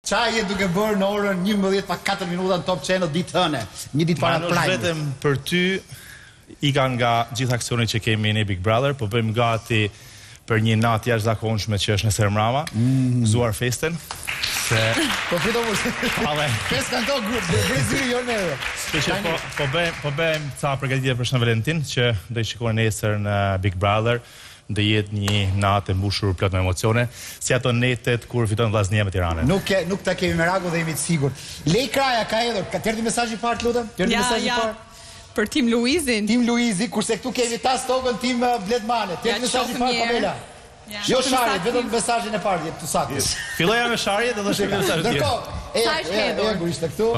Qa je duke bërë në orën 11:04 minuta në Top Channel ditë hëne, një ditë para Manush, vetëm për ty ikan nga gjithë aksionit që kemi në Big Brother, po bëjmë gati për një natë jashtëzakonshme që është në Sermrama, gëzuar festen. Se... Po fito mos. Fest kanë to Brezili jo neve. Që po bëjmë ca përgatitje për Shën Valentin që do i shikojnë nesër në Big Brother. Dhe jetë një natë e mbushur plot me emocione, si ato netet kur fiton Vllaznia me Tiranën. Nuk ta kemi merakun dhe jemi të sigurt. Lej Kraja ka hedhur, ka erdhi mesazhi i parë, lutem? Erdhi mesazhi i parë. Për Tim Luizin. Tim Luizi, kurse këtu kemi tas tokën Tim Bledmane. Erdhi mesazhi i parë Pamela. Jo Sharjet, vetëm mesazhin e parë jep tu saktë. Filloja me Sharjet dhe do shikojmë mesazhin tjetër. Ndërkohë, ishte këtu.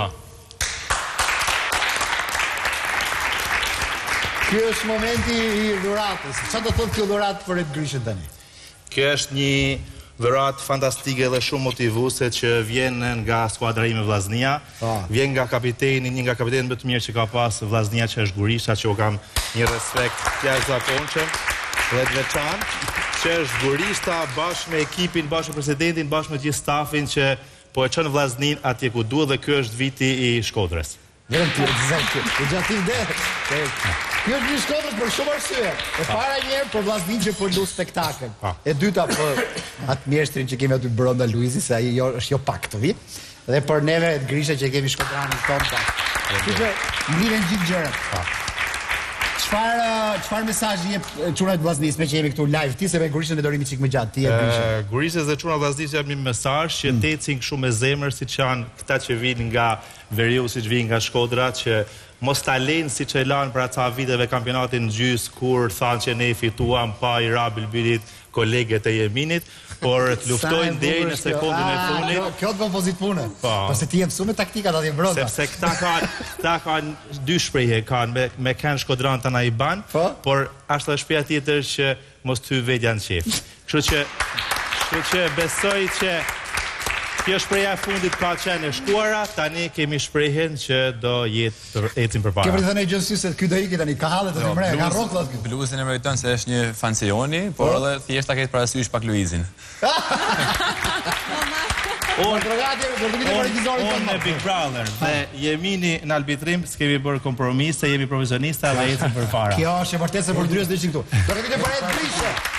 Kjo është momenti i dhuratës. Çfarë do thotë kjo dhuratë për Ed Grishën tani? Kjo është një dhuratë fantastike dhe shumë motivuese që vjen nga skuadra ime Vllaznia, vjen nga kapiteni, një nga kapitenët më të mirë që ka pas Vllaznia, që është Gurisha, që u kam një respekt jashtëzakonshëm dhe të veçantë, që është Gurishta bashkë me ekipin, bashkë me presidentin, bashkë me gjithë stafin që po e çon Vllaznin atje ku duhet, dhe ky është viti i Shkodrës. Vetëm ti ekzakt. U gjatim dhe. Kjo është një Shkodrës për shumë arsye. E para njerë për Vllaznin që po lu spektakël. E dyta për atë mjeshtrin që kemi aty brenda Luizi, se ai është jo pak të vit. Dhe për neve të Grisha që kemi Shkodranin tonë. Kështu mliren gjithë gjërat. Çfarë mesazhi jep çunat Vllaznis me që jemi këtu live? Ti se me Gurishën e dorimi çik më gjatë, ti e Grisha. Gurishës dhe çunat Vllaznis jap një mesazh që tecin kështu me zemër siç janë këta që vinë nga Veriu, siç vinë nga Shkodra, që mos ta lejnë siç e lanë për aca viteve kampionatin në gjys kur thanë që ne fituam pa i ra Bilbilit, kolegët e Jeminit, por të luftojnë deri në sekondën e fundit. Kjo të kompozit punë. Po se ti je mësuar me taktikat atje brenda. Sepse këta kanë dy shprehje, kanë me kanë Shkodran tani i ban, por është edhe shpreha tjetër që mos ty vetja në qef. Kështu që besoj që kjo shpreha e fundit ka qenë e shkuara, tani kemi shprehjen që do jetë të ecim përpara. Ke thënë gjë se ky do ikë tani, ka hallet të mre, ka rrokullat këtu. Bluzin e meriton se është një fancioni, por edhe thjesht ta ketë parasysh pak Luizin. Unë me Big Brother dhe Jemini në arbitrim s'kemi bërë kompromise, jemi profesionista dhe ecim përpara. Kjo është e vërtetë se për ndryshe do ishim këtu. Do të vitë për Ed Grishën.